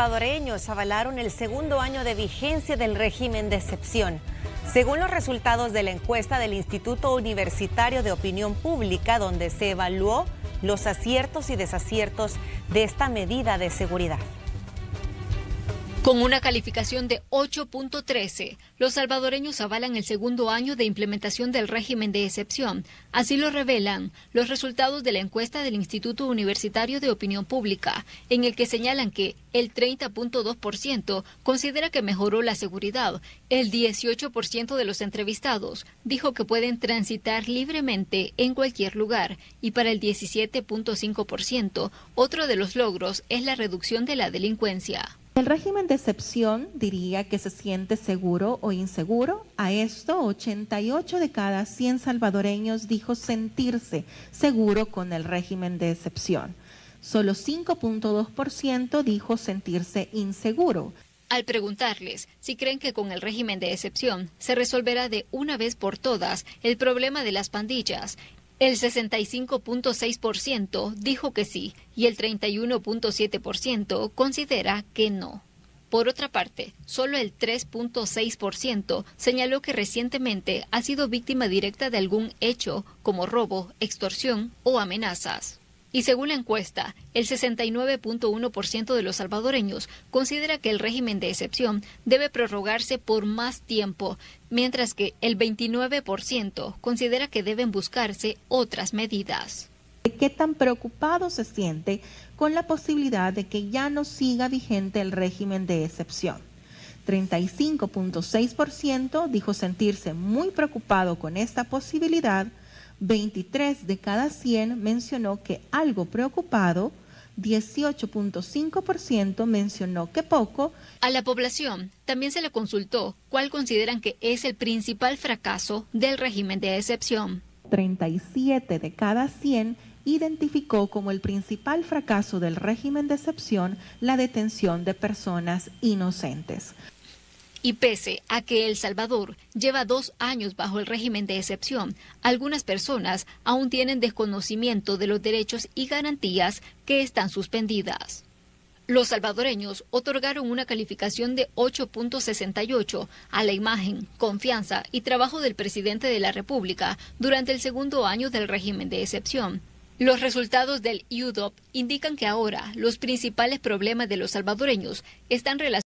salvadoreños avalaron el segundo año de vigencia del régimen de excepción. Según los resultados de la encuesta del Instituto Universitario de Opinión Pública, donde se evaluó los aciertos y desaciertos de esta medida de seguridad. Con una calificación de 8.13, los salvadoreños avalan el segundo año de implementación del régimen de excepción. Así lo revelan los resultados de la encuesta del Instituto Universitario de Opinión Pública, en el que señalan que el 30.2% considera que mejoró la seguridad. El 18% de los entrevistados dijo que pueden transitar libremente en cualquier lugar, y para el 17.5%, otro de los logros es la reducción de la delincuencia. El régimen de excepción diría que se siente seguro o inseguro. A esto, 88 de cada 100 salvadoreños dijo sentirse seguro con el régimen de excepción. Solo 5.2% dijo sentirse inseguro. Al preguntarles si creen que con el régimen de excepción se resolverá de una vez por todas el problema de las pandillas, el 65.6% dijo que sí y el 31.7% considera que no. Por otra parte, solo el 3.6% señaló que recientemente ha sido víctima directa de algún hecho como robo, extorsión o amenazas. Y según la encuesta, el 69.1% de los salvadoreños considera que el régimen de excepción debe prorrogarse por más tiempo, mientras que el 29% considera que deben buscarse otras medidas. ¿Qué tan preocupado se siente con la posibilidad de que ya no siga vigente el régimen de excepción? 35.6% dijo sentirse muy preocupado con esta posibilidad. 23 de cada 100 mencionó que algo preocupado, 18.5% mencionó que poco. A la población también se le consultó cuál consideran que es el principal fracaso del régimen de excepción. 37 de cada 100 identificó como el principal fracaso del régimen de excepción la detención de personas inocentes. Y pese a que El Salvador lleva 2 años bajo el régimen de excepción, algunas personas aún tienen desconocimiento de los derechos y garantías que están suspendidas. Los salvadoreños otorgaron una calificación de 8.68 a la imagen, confianza y trabajo del presidente de la República durante el segundo año del régimen de excepción. Los resultados del UDOP indican que ahora los principales problemas de los salvadoreños están relacionados